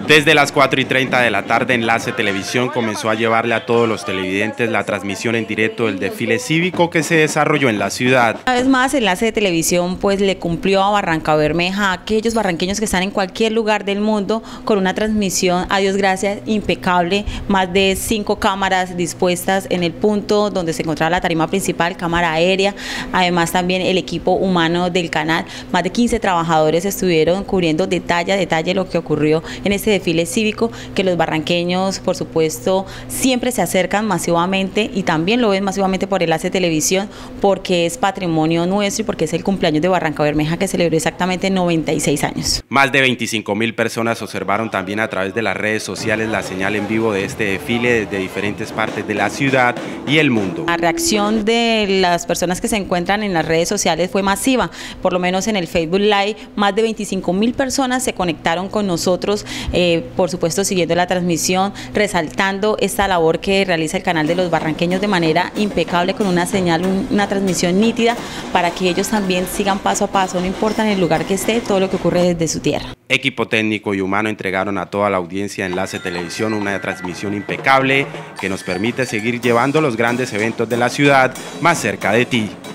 Desde las 4:30 de la tarde, Enlace Televisión comenzó a llevarle a todos los televidentes la transmisión en directo del desfile cívico que se desarrolló en la ciudad. Una vez más, Enlace Televisión pues le cumplió a Barrancabermeja, a aquellos barranqueños que están en cualquier lugar del mundo, con una transmisión, a Dios gracias, impecable. Más de 5 cámaras dispuestas en el punto donde se encontraba la tarima principal, cámara aérea, además también el equipo humano del canal. Más de 15 trabajadores estuvieron cubriendo detalle a detalle lo que ocurrió en este desfile cívico, que los barranqueños por supuesto siempre se acercan masivamente y también lo ven masivamente por Enlace Televisión, porque es patrimonio nuestro y porque es el cumpleaños de Barrancabermeja, que celebró exactamente 96 años. Más de 25.000 personas observaron también a través de las redes sociales la señal en vivo de este desfile desde diferentes partes de la ciudad y el mundo. La reacción de las personas que se encuentran en las redes sociales fue masiva, por lo menos en el Facebook Live, más de 25.000 personas se conectaron con nosotros, por supuesto siguiendo la transmisión, resaltando esta labor que realiza el canal de los barranqueños de manera impecable, con una señal, una transmisión nítida, para que ellos también sigan paso a paso, no importa en el lugar que esté, todo lo que ocurre desde su tierra. Equipo técnico y humano entregaron a toda la audiencia de Enlace Televisión una transmisión impecable que nos permite seguir llevando los grandes eventos de la ciudad más cerca de ti.